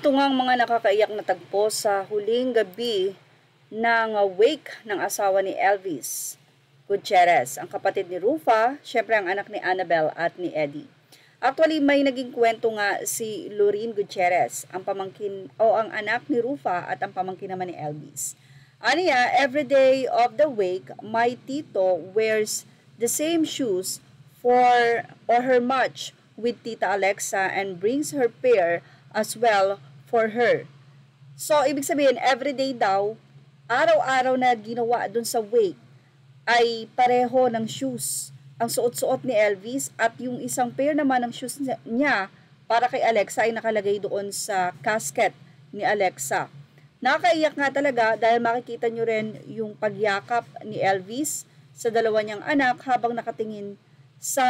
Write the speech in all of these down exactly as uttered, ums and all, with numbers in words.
Ito nga ang mga nakakaiyak na tagpo sa huling gabi ng wake ng asawa ni Elvis Gutierrez, ang kapatid ni Rufa, syempre ang anak ni Annabel at ni Eddie. Actually, may naging kwento nga si Lorene Gutierrez, ang pamangkin o ang anak ni Rufa at ang pamangkin naman ni Elvis. Aniya, every day of the wake, my tito wears the same shoes for or her match with Tita Alexa and brings her pair as well for her. So, ibig sabihin, everyday daw, araw-araw na ginawa dun sa wake, ay pareho ng shoes ang suot-suot ni Elvis at yung isang pair naman ng shoes niya para kay Alexa ay nakalagay doon sa casket ni Alexa. Nakakaiyak nga talaga dahil makikita nyo rin yung pagyakap ni Elvis sa dalawa niyang anak habang nakatingin sa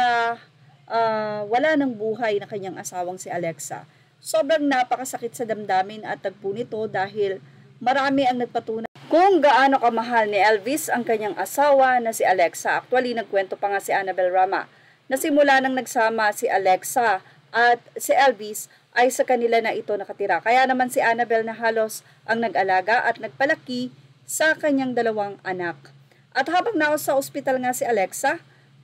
uh, wala ng buhay na kanyang asawang si Alexa. Sobrang napakasakit sa damdamin at tagpo nito dahil marami ang nagpatunay kung gaano kamahal ni Elvis ang kanyang asawa na si Alexa. Actually, nagkwento pa nga si Annabel Rama na simula nang nagsama si Alexa at si Elvis ay sa kanila na ito nakatira. Kaya naman si Annabel na halos ang nag-alaga at nagpalaki sa kanyang dalawang anak. At habang nasa ospital nga si Alexa,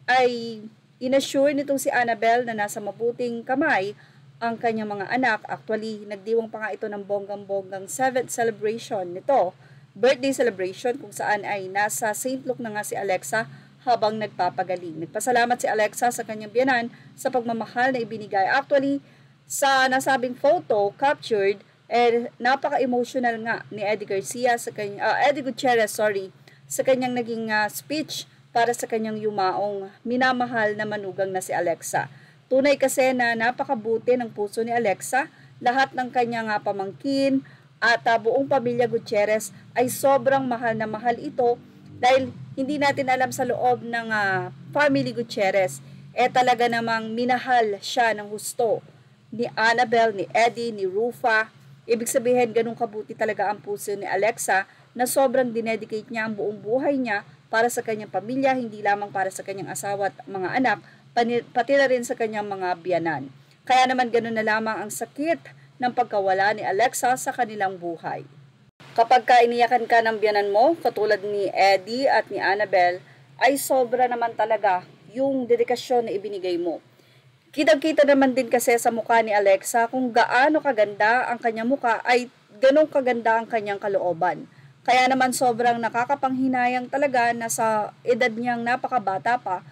ay inassure nitong si Annabel na nasa mabuting kamay ang kanyang mga anak. Actually, nagdiwang pa nga ito ng bonggang-bonggang seventh celebration nito, birthday celebration, kung saan ay nasa Saint Luke na nga si Alexa habang nagpapagaling. Nagpasalamat si Alexa sa kanyang biyanan sa pagmamahal na ibinigay. Actually, sa nasabing photo captured, eh, napaka-emotional nga ni Eddie Garcia sa kanya, uh, Eddie Gutierrez, sorry, sa kanyang naging uh, speech para sa kanyang yumaong minamahal na manugang na si Alexa. Tunay kasi na napakabuti ng puso ni Alexa, lahat ng kanyang uh, pamangkin at uh, buong pamilya Gutierrez ay sobrang mahal na mahal ito dahil hindi natin alam sa loob ng uh, family Gutierrez, eh talaga namang minahal siya ng husto ni Annabel, ni Eddie, ni Rufa. Ibig sabihin, ganun kabuti talaga ang puso ni Alexa na sobrang dinedicate niya ang buong buhay niya para sa kanyang pamilya, hindi lamang para sa kanyang asawa at mga anak, pati na rin sa kanyang mga biyanan. Kaya naman ganun na lamang ang sakit ng pagkawala ni Alexa sa kanilang buhay. Kapag kainiyakan ka ng biyanan mo, katulad ni Eddie at ni Annabel, ay sobra naman talaga yung dedikasyon na ibinigay mo. Kitang-kita naman din kasi sa mukha ni Alexa kung gaano kaganda ang kanyang mukha ay ganong kaganda ang kanyang kalooban. Kaya naman sobrang nakakapanghinayang talaga na sa edad niyang napakabata pa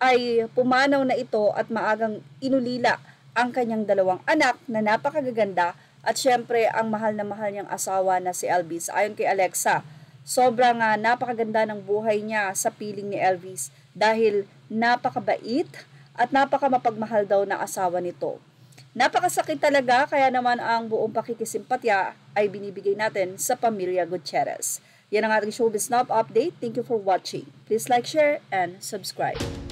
ay pumanaw na ito at maagang inulila ang kanyang dalawang anak na napakagaganda at syempre ang mahal na mahal niyang asawa na si Elvis. Ayon kay Alexa, sobrang uh, napakaganda ng buhay niya sa piling ni Elvis dahil napakabait at napakamapagmahal daw na asawa nito. Napakasakit talaga, kaya naman ang buong pakikisimpatya ay binibigay natin sa pamilya Gutierrez. Yan ang ating Showbiz Now update. Thank you for watching. Please like, share, and subscribe.